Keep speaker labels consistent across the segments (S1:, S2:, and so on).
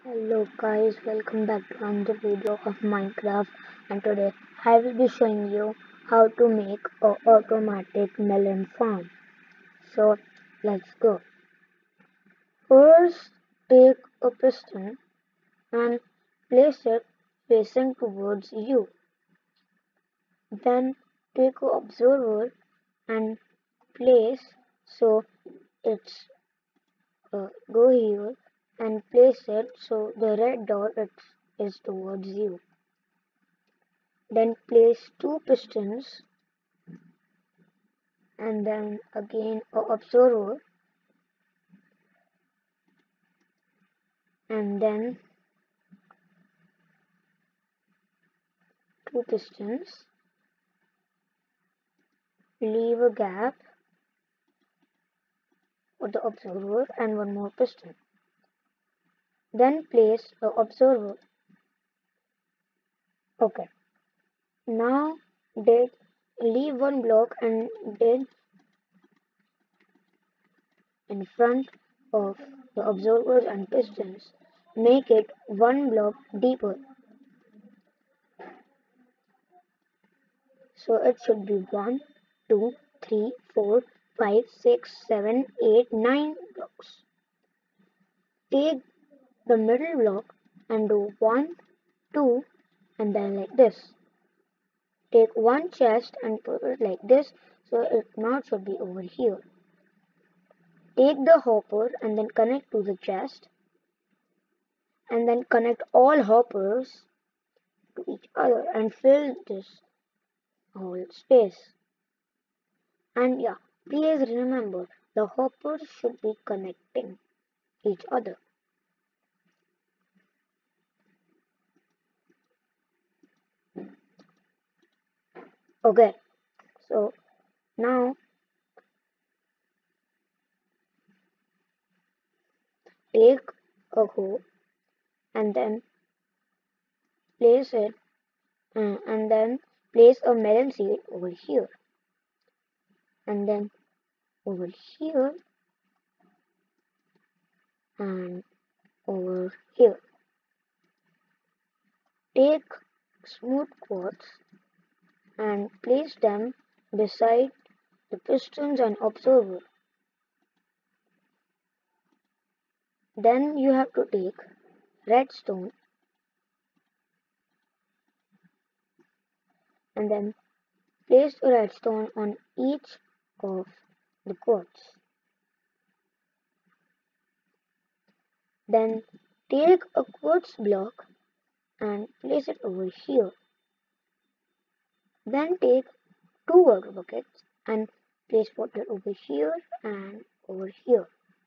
S1: Hello guys, welcome back to another video of Minecraft, and today I will be showing you how to make a automatic melon farm. So let's go. First take a piston and place it facing towards you. Then take an observer and place so it's go here and place it so the red dot is towards you. Then place two pistons and then again a observer and then two pistons. Leave a gap for the observer and one more piston. Then place the observer. Okay. Now leave one block and dig in front of the observers and pistons. Make it one block deeper. So it should be 1, 2, 3, 4, 5, 6, 7, 8, 9 blocks. Take the middle block and do 1, 2 and then like this. Take one chest and put it like this so it now should be over here. Take the hopper and then connect to the chest and then connect all hoppers to each other and fill this whole space. And yeah, please remember the hoppers should be connecting each other. Okay, so now take a hoe and then place it and then place a melon seed over here and then over here and over here. Take smooth quartz and place them beside the pistons and observer. Then you have to take redstone and then place a redstone on each of the quartz. Then take a quartz block and place it over here. Then take two water buckets and place water over here and over here.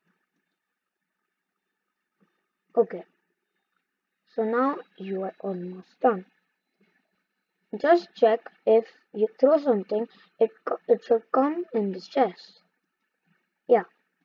S1: Okay, so now you are almost done. Just check if you throw something, it should come in this chest. Yeah.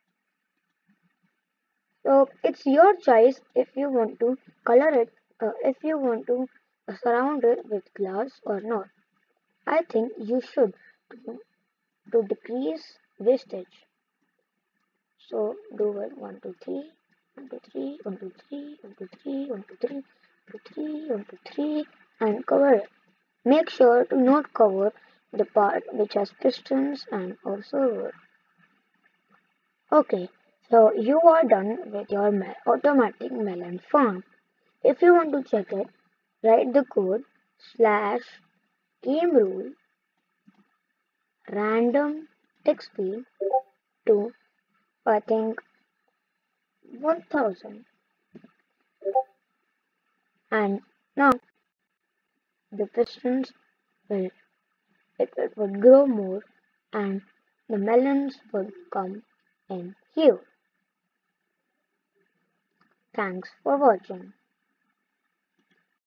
S1: So it's your choice if you want to color it, if you want to surround it with glass or not. I think you should to decrease wastage. So do it 1, 2, 3, 1, 2, 3, 1, 2, 3, 1, 2, 3, 1, 2, 3, 1, 2, 3, 1, 2, 3, and cover it. Make sure to not cover the part which has pistons and observer. Okay, so you are done with your automatic melon farm. If you want to check it, write the code /game rule random tick speed to I think 1000, and now the pistons will it would grow more and the melons would come in here. Thanks for watching.